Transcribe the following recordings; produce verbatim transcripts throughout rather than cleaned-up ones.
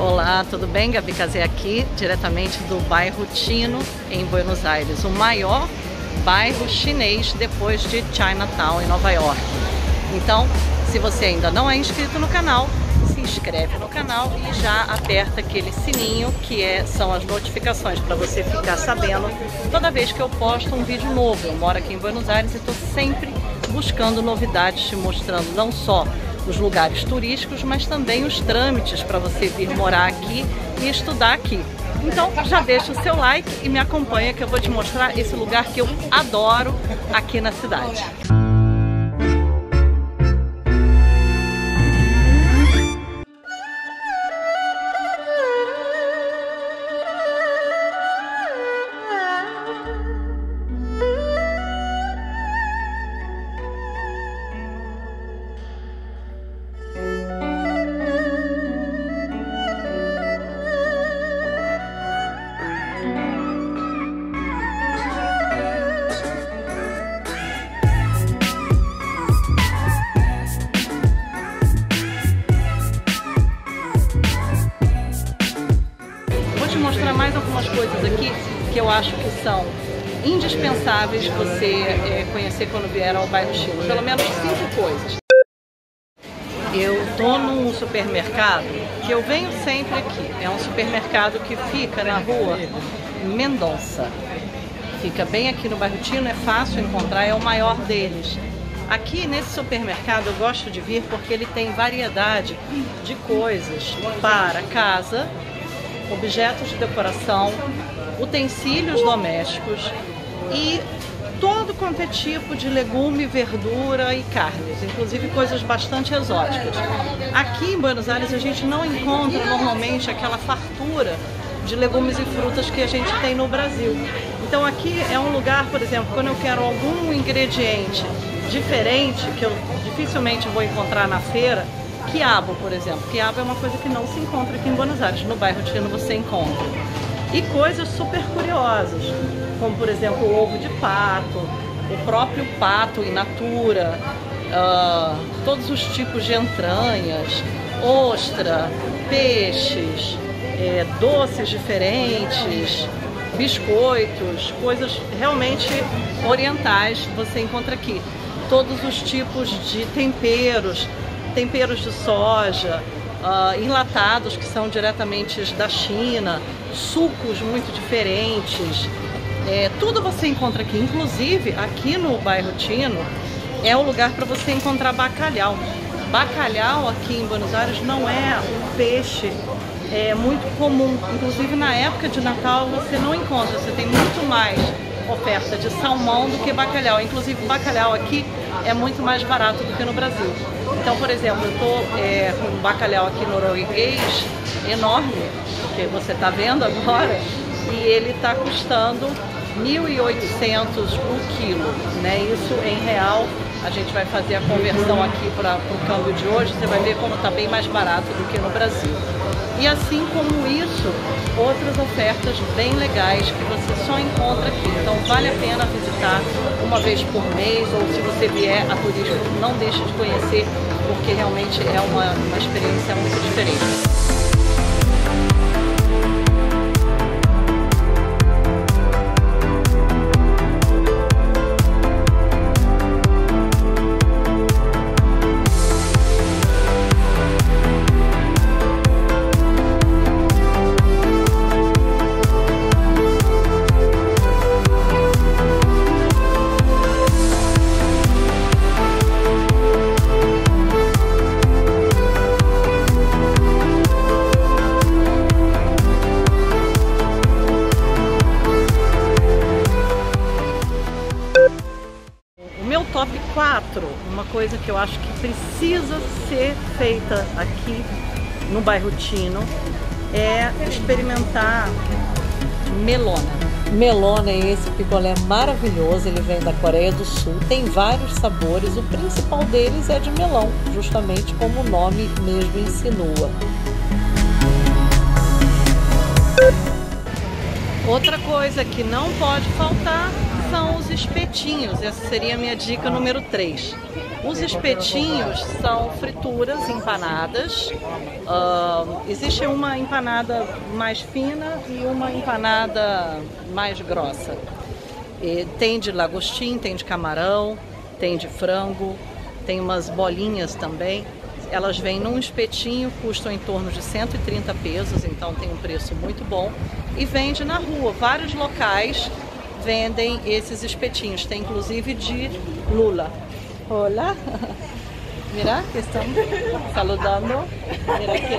Olá, tudo bem? Gabi Casé aqui, diretamente do bairro Tino, em Buenos Aires, o maior bairro chinês depois de Chinatown, em Nova York. Então, se você ainda não é inscrito no canal, se inscreve no canal e já aperta aquele sininho que é, são as notificações para você ficar sabendo toda vez que eu posto um vídeo novo. Eu moro aqui em Buenos Aires e estou sempre buscando novidades, te mostrando não só os lugares turísticos, mas também os trâmites para você vir morar aqui e estudar aqui. Então já deixa o seu like e me acompanha que eu vou te mostrar esse lugar que eu adoro aqui na cidade. Mostrar mais algumas coisas aqui que eu acho que são indispensáveis você é, conhecer quando vier ao bairro Chino. Pelo menos cinco coisas. Eu tô num supermercado que eu venho sempre aqui. É um supermercado que fica na rua Mendonça. Fica bem aqui no bairro Tino, é fácil encontrar, é o maior deles. Aqui nesse supermercado eu gosto de vir porque ele tem variedade de coisas para casa, objetos de decoração, utensílios domésticos e todo quanto é tipo de legume, verdura e carnes, inclusive coisas bastante exóticas. Aqui em Buenos Aires a gente não encontra normalmente aquela fartura de legumes e frutas que a gente tem no Brasil. Então aqui é um lugar, por exemplo, quando eu quero algum ingrediente diferente, que eu dificilmente vou encontrar na feira, quiabo, por exemplo. Quiabo é uma coisa que não se encontra aqui em Buenos Aires. No bairro Tino você encontra. E coisas super curiosas, como por exemplo o ovo de pato, o próprio pato in natura, uh, todos os tipos de entranhas, ostra, peixes, é, doces diferentes, biscoitos, coisas realmente orientais você encontra aqui. Todos os tipos de temperos, temperos de soja, uh, enlatados que são diretamente da China, sucos muito diferentes, é, tudo você encontra aqui. Inclusive aqui no bairro Tino é o lugar para você encontrar bacalhau. Bacalhau aqui em Buenos Aires não é um peixe é, muito comum, inclusive na época de Natal você não encontra, você tem muito mais oferta de salmão do que bacalhau. Inclusive bacalhau aqui é muito mais barato do que no Brasil. Então, por exemplo, eu tô é, com um bacalhau aqui norueguês enorme, que você está vendo agora, e ele está custando mil e oitocentos o quilo, né? Isso em real, a gente vai fazer a conversão aqui para o câmbio de hoje, você vai ver como está bem mais barato do que no Brasil. E assim como isso, outras ofertas bem legais que você só encontra aqui. Então vale a pena visitar uma vez por mês, ou se você vier a turismo, não deixe de conhecer, porque realmente é uma, uma experiência muito diferente. Top quatro, uma coisa que eu acho que precisa ser feita aqui no bairro Tino é experimentar melona. Melona é esse picolé maravilhoso, ele vem da Coreia do Sul, tem vários sabores, o principal deles é de melão, justamente como o nome mesmo insinua. Outra coisa que não pode faltar são os espetinhos. Essa seria a minha dica número três. Os espetinhos são frituras empanadas. Uh, existe uma empanada mais fina e uma empanada mais grossa. E tem de lagostim, tem de camarão, tem de frango, tem umas bolinhas também. Elas vêm num espetinho, custam em torno de cento e trinta pesos, então tem um preço muito bom. E vende na rua. Vários locais vendem esses espetinhos. Tem inclusive de lula. Olá! Mira, que estamos saludando. Mira aqui.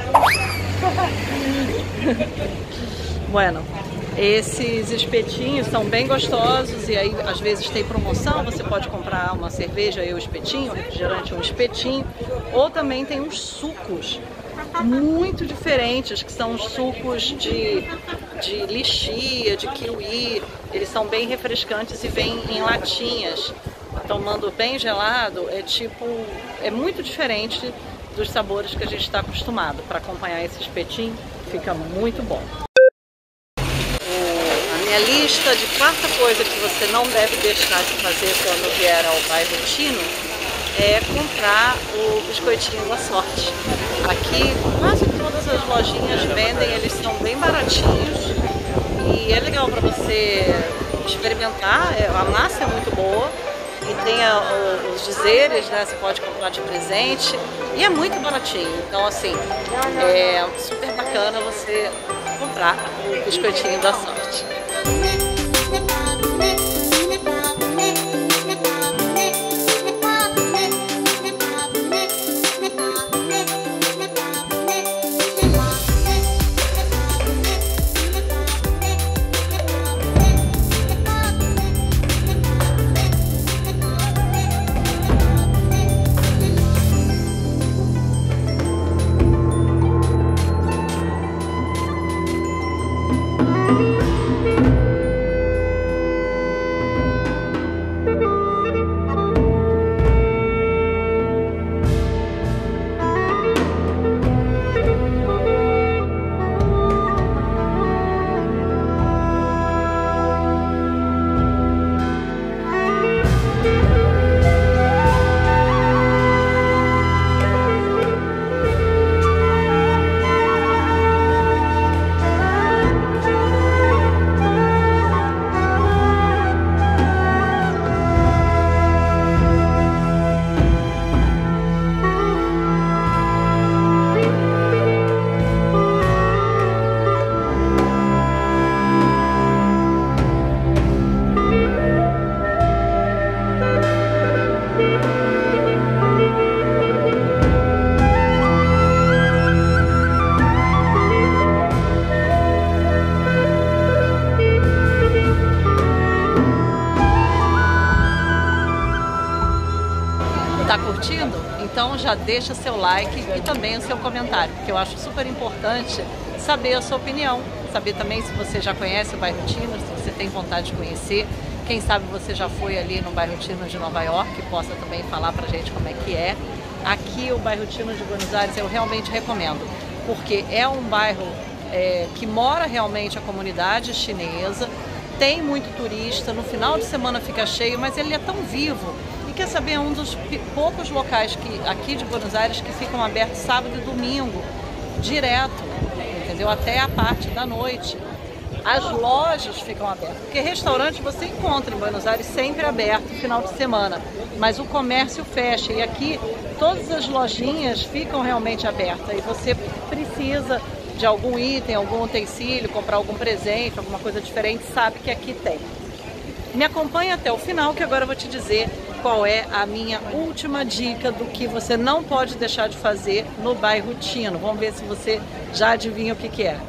Bueno, esses espetinhos são bem gostosos e aí às vezes tem promoção, você pode comprar uma cerveja e o espetinho, refrigerante um espetinho, ou também tem uns sucos muito diferentes, que são os sucos de, de lixia, de kiwi. Eles são bem refrescantes e vêm em latinhas. Tomando bem gelado, é tipo, é muito diferente dos sabores que a gente está acostumado. Para acompanhar esse espetinho, fica muito bom. A minha lista de quarta coisa que você não deve deixar de fazer quando vier ao bairro Chino é comprar o biscoitinho da sorte. Aqui quase todas as lojinhas vendem, eles são bem baratinhos e é legal para você experimentar. A massa é muito boa e tem a, os dizeres, né? Você pode comprar de presente e é muito baratinho. Então assim, é super bacana você comprar o biscoitinho da sorte. Tá curtindo? Então já deixa seu like e também o seu comentário, porque eu acho super importante saber a sua opinião, saber também se você já conhece o bairro Chino, se você tem vontade de conhecer, quem sabe você já foi ali no bairro Chino de Nova York, que possa também falar pra gente como é que é. Aqui o bairro Chino de Buenos Aires eu realmente recomendo, porque é um bairro é, que mora realmente a comunidade chinesa, tem muito turista, no final de semana fica cheio, mas ele é tão vivo. Quer saber, é um dos poucos locais que, aqui de Buenos Aires que ficam abertos sábado e domingo, direto, entendeu? Até a parte da noite. As lojas ficam abertas, porque restaurante você encontra em Buenos Aires sempre aberto no final de semana, mas o comércio fecha e aqui todas as lojinhas ficam realmente abertas e você precisa de algum item, algum utensílio, comprar algum presente, alguma coisa diferente, sabe que aqui tem. Me acompanha até o final que agora eu vou te dizer qual é a minha última dica do que você não pode deixar de fazer no bairro Chino. Vamos ver se você já adivinha o que que é.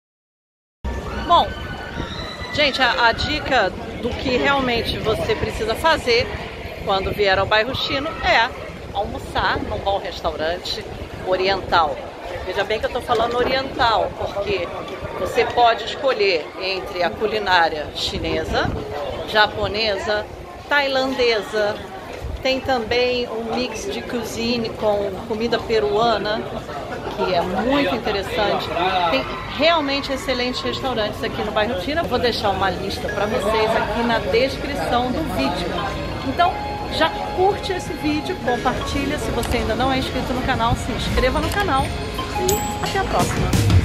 Bom, gente, a, a dica do que realmente você precisa fazer quando vier ao bairro Chino é almoçar num bom restaurante oriental. Veja bem que eu estou falando oriental, porque você pode escolher entre a culinária chinesa, japonesa, tailandesa, tem também um mix de cuisine com comida peruana, que é muito interessante. Tem realmente excelentes restaurantes aqui no bairro Chino. Eu vou deixar uma lista para vocês aqui na descrição do vídeo. Então, Já curte esse vídeo, compartilha. Se você ainda não é inscrito no canal, se inscreva no canal e até a próxima.